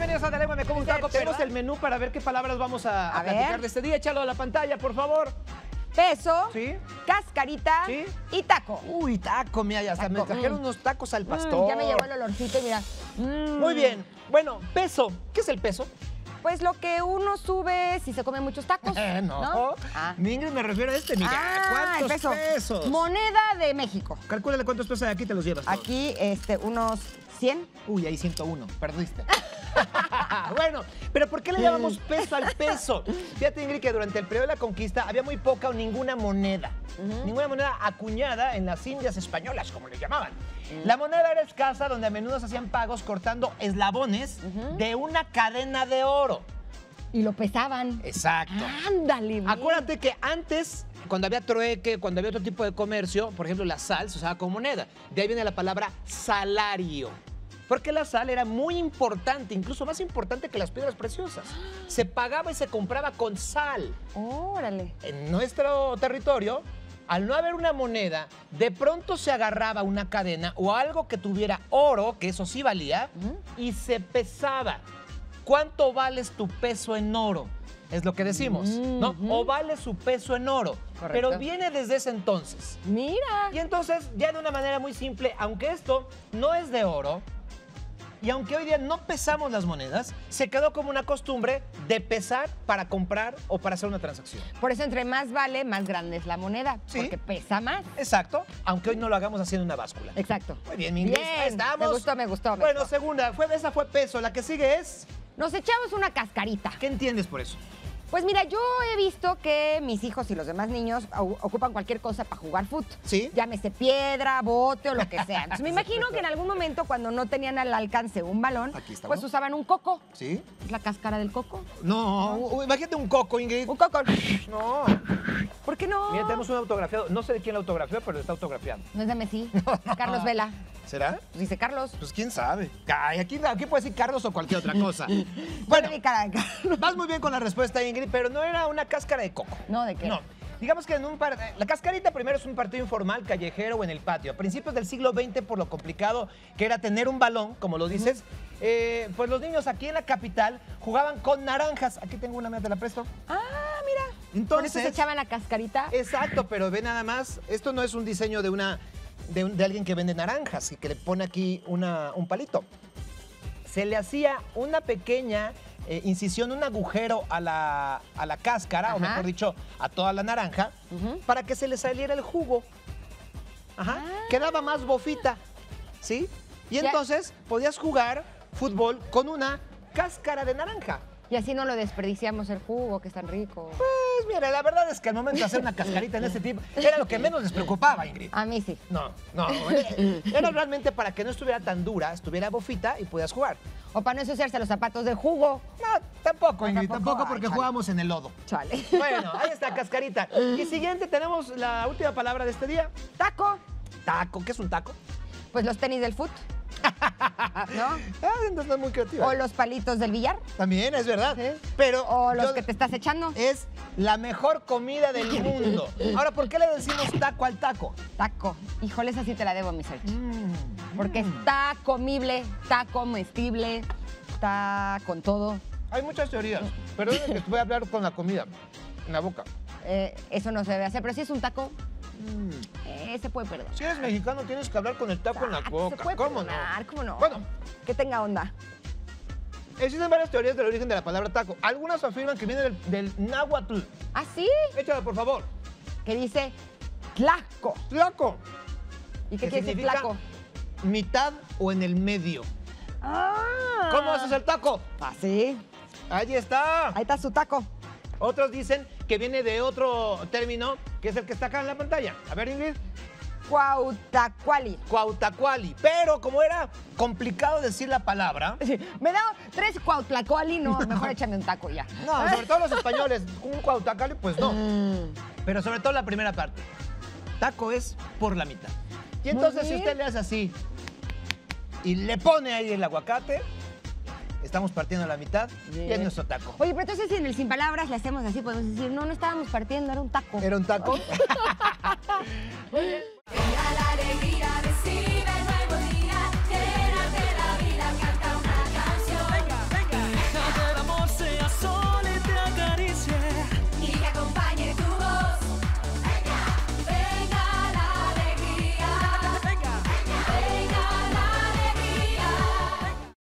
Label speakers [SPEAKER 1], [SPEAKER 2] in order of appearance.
[SPEAKER 1] bienvenidos a Telégame como un taco. Tenemos el menú para ver qué palabras vamos a platicar de este día. Échalo a la pantalla, por favor.
[SPEAKER 2] Peso,
[SPEAKER 1] ¿sí?
[SPEAKER 2] Cascarita,
[SPEAKER 1] ¿sí?
[SPEAKER 2] Y taco.
[SPEAKER 1] Uy, taco, mira, hasta me trajeron unos tacos al pastor.
[SPEAKER 2] Ya me llegó el olorcito, mira.
[SPEAKER 1] Muy bien. Bueno, peso. ¿Qué es el peso?
[SPEAKER 2] Pues lo que uno sube si se comen muchos tacos.
[SPEAKER 1] No. Ingrid, me refiero a este. Mira, ¿cuántos
[SPEAKER 2] el peso.
[SPEAKER 1] pesos?
[SPEAKER 2] Moneda de México.
[SPEAKER 1] Calcúlale cuántos pesos hay aquí, te los llevas todos.
[SPEAKER 2] Aquí, unos 100.
[SPEAKER 1] Uy, ahí 101. Perdiste. Bueno, pero ¿por qué le llamamos peso al peso? Fíjate, Ingrid, que durante el periodo de la conquista había muy poca o ninguna moneda. Ninguna moneda acuñada en las Indias españolas, como le llamaban. La moneda era escasa, donde a menudo se hacían pagos cortando eslabones de una cadena de oro.
[SPEAKER 2] Y lo pesaban.
[SPEAKER 1] Exacto.
[SPEAKER 2] Ándale, bien.
[SPEAKER 1] Acuérdate que antes, cuando había trueque, cuando había otro tipo de comercio, por ejemplo, la sal se usaba como moneda. De ahí viene la palabra salario. Porque la sal era muy importante, incluso más importante que las piedras preciosas. Se pagaba y se compraba con sal.
[SPEAKER 2] Órale.
[SPEAKER 1] En nuestro territorio, al no haber una moneda, de pronto se agarraba una cadena o algo que tuviera oro, que eso sí valía, y se pesaba. ¿Cuánto vales tu peso en oro? Es lo que decimos, ¿no? O vale su peso en oro.
[SPEAKER 2] Correcto.
[SPEAKER 1] Pero viene desde ese entonces.
[SPEAKER 2] Mira.
[SPEAKER 1] Y entonces, ya de una manera muy simple, aunque esto no es de oro, y aunque hoy día no pesamos las monedas, se quedó como una costumbre de pesar para comprar o para hacer una transacción.
[SPEAKER 2] Por eso entre más vale, más grande es la moneda.
[SPEAKER 1] Sí.
[SPEAKER 2] Porque pesa más.
[SPEAKER 1] Exacto, aunque hoy no lo hagamos haciendo una báscula.
[SPEAKER 2] Exacto.
[SPEAKER 1] Muy bien, mi Ingrid, ahí estamos.
[SPEAKER 2] Me gustó.
[SPEAKER 1] Bueno, segunda, esa fue peso. La que sigue es...
[SPEAKER 2] Nos echamos una cascarita.
[SPEAKER 1] ¿Qué entiendes por eso?
[SPEAKER 2] Pues mira, yo he visto que mis hijos y los demás niños ocupan cualquier cosa para jugar fútbol.
[SPEAKER 1] ¿Sí?
[SPEAKER 2] Llámese piedra, bote o lo que sea. Entonces, me imagino que en algún momento, cuando no tenían al alcance un balón, pues usaban un coco.
[SPEAKER 1] ¿Sí?
[SPEAKER 2] ¿Es la cáscara del coco?
[SPEAKER 1] No, imagínate un coco, Ingrid.
[SPEAKER 2] Un coco.
[SPEAKER 1] No.
[SPEAKER 2] ¿Por qué no?
[SPEAKER 1] Mira, tenemos un autografiado. No sé de quién lo autografió, pero está autografiado.
[SPEAKER 2] No es de Messi. Carlos Vela.
[SPEAKER 1] ¿Será?
[SPEAKER 2] Pues dice Carlos.
[SPEAKER 1] Pues quién sabe. Ay, aquí puede decir Carlos o cualquier otra cosa.
[SPEAKER 2] Bueno, mi cara de Carlos.
[SPEAKER 1] Vas muy bien con la respuesta, Ingrid, pero no era una cáscara de coco.
[SPEAKER 2] No, ¿de qué?
[SPEAKER 1] No. Digamos que la cascarita primero es un partido informal, callejero o en el patio. A principios del siglo XX, por lo complicado que era tener un balón, como lo dices, pues los niños aquí en la capital jugaban con naranjas. Aquí tengo una, te la presto.
[SPEAKER 2] Ah, mira.
[SPEAKER 1] Entonces,
[SPEAKER 2] ¿Por eso se echaban la cascarita?
[SPEAKER 1] Exacto, pero ve nada más, esto no es un diseño de alguien que vende naranjas y que le pone aquí un palito. Se le hacía una pequeña incisión, un agujero a la cáscara,
[SPEAKER 2] Ajá.
[SPEAKER 1] o mejor dicho, a toda la naranja, para que se le saliera el jugo. Ajá. Quedaba más bofita, ¿sí? Y entonces podías jugar fútbol con una cáscara de naranja.
[SPEAKER 2] Y así no lo desperdiciamos el jugo, que es tan rico.
[SPEAKER 1] Pues mira, la verdad es que al momento de hacer una cascarita en este tipo, era lo que menos les preocupaba, Ingrid.
[SPEAKER 2] A mí sí.
[SPEAKER 1] No. Era realmente para que no estuviera tan dura, estuviera bofita y pudieras jugar.
[SPEAKER 2] O para no ensuciarse los zapatos de jugo.
[SPEAKER 1] No, tampoco, Ingrid,
[SPEAKER 2] tampoco.
[SPEAKER 1] tampoco porque
[SPEAKER 2] Ay,
[SPEAKER 1] jugábamos en el lodo.
[SPEAKER 2] Chale.
[SPEAKER 1] Bueno, ahí está, cascarita. Y siguiente, tenemos la última palabra de este día.
[SPEAKER 2] Taco.
[SPEAKER 1] Taco. ¿Qué es un taco?
[SPEAKER 2] Pues los tenis del foot. ¿No?
[SPEAKER 1] Entonces no es muy creativa.
[SPEAKER 2] O los palitos del billar.
[SPEAKER 1] También, es verdad.
[SPEAKER 2] Sí.
[SPEAKER 1] Pero
[SPEAKER 2] O los que te estás echando.
[SPEAKER 1] es la mejor comida del mundo. Ahora, ¿por qué le decimos taco al taco?
[SPEAKER 2] Taco. Híjole, esa sí te la debo, mi Search. Porque está comible, está comestible, está con todo.
[SPEAKER 1] Hay muchas teorías, pero es que voy a hablar con la comida en la boca.
[SPEAKER 2] Eso no se debe hacer, pero si es un taco, se puede perdonar.
[SPEAKER 1] Si eres mexicano, tienes que hablar con el taco en la boca.
[SPEAKER 2] Se puede
[SPEAKER 1] ¿Cómo
[SPEAKER 2] perdonar, ¿cómo no?
[SPEAKER 1] Bueno.
[SPEAKER 2] Que tenga onda.
[SPEAKER 1] Existen varias teorías del origen de la palabra taco. Algunas afirman que viene del náhuatl.
[SPEAKER 2] ¿Ah, sí?
[SPEAKER 1] Échala, por favor.
[SPEAKER 2] Que dice tlaco.
[SPEAKER 1] Tlaco.
[SPEAKER 2] ¿Y qué
[SPEAKER 1] que
[SPEAKER 2] quiere decir
[SPEAKER 1] significa
[SPEAKER 2] tlaco?
[SPEAKER 1] mitad o en el medio.
[SPEAKER 2] Ah.
[SPEAKER 1] ¿Cómo haces el taco?
[SPEAKER 2] Así.
[SPEAKER 1] Ahí está.
[SPEAKER 2] Ahí está su taco.
[SPEAKER 1] Otros dicen que viene de otro término, que es el que está acá en la pantalla. A ver, Ingrid.
[SPEAKER 2] Cuautacuali.
[SPEAKER 1] Cuautacuali. Pero como era complicado decir la palabra...
[SPEAKER 2] Sí, me da 3 cuautlacuali, no, mejor échame un taco ya.
[SPEAKER 1] No, sobre todo los españoles, un cuautacuali, pues no. Pero sobre todo la primera parte. Taco es por la mitad. Y entonces si usted le hace así y le pone ahí el aguacate, estamos partiendo la mitad y es nuestro taco.
[SPEAKER 2] Oye, pero entonces si en el Sin Palabras le hacemos así, podemos decir, no estábamos partiendo, era un taco.
[SPEAKER 1] ¿Era un taco?